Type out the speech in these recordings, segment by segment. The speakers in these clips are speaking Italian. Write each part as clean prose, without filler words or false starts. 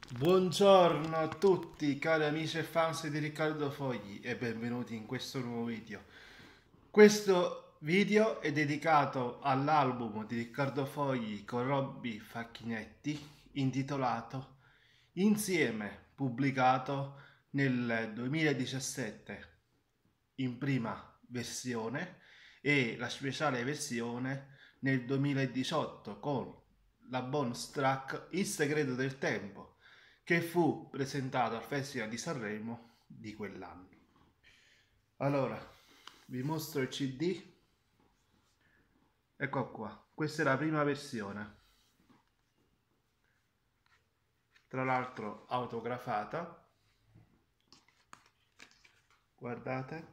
Buongiorno a tutti cari amici e fans di Riccardo Fogli e benvenuti in questo nuovo video. Questo video è dedicato all'album di Riccardo Fogli con Robby Facchinetti intitolato Insieme, pubblicato nel 2017 in prima versione e la speciale versione nel 2018 con la bonus track Il segreto del tempo, che fu presentato al Festival di Sanremo di quell'anno. Allora, vi mostro il CD. Ecco qua, questa è la prima versione, tra l'altro autografata, guardate.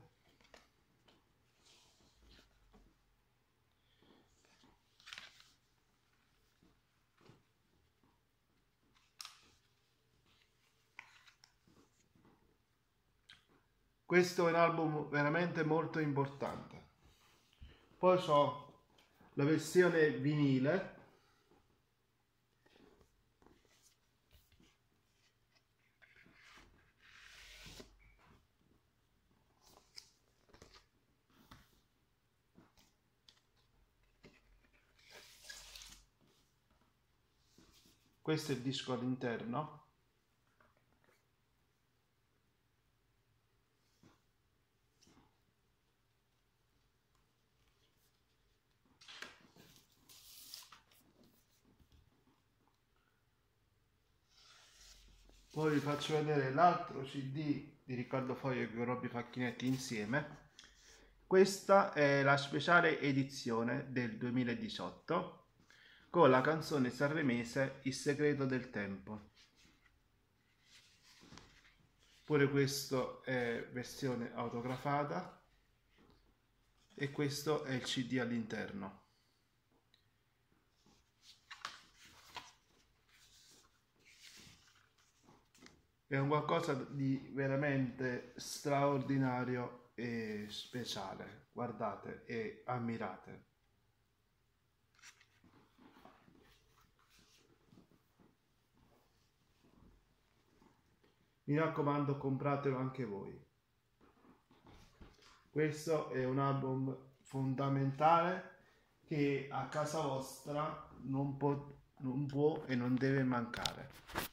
Questo è un album veramente molto importante. Poi ho la versione vinile. Questo è il disco all'interno. Poi vi faccio vedere l'altro CD di Riccardo Fogli con Robby Facchinetti insieme. Questa è la speciale edizione del 2018 con la canzone sanremese Il segreto del tempo. Pure questo è versione autografata e questo è il CD all'interno. È un qualcosa di veramente straordinario e speciale. Guardate e ammirate. Mi raccomando, compratelo anche voi. Questo è un album fondamentale che a casa vostra non può e non deve mancare.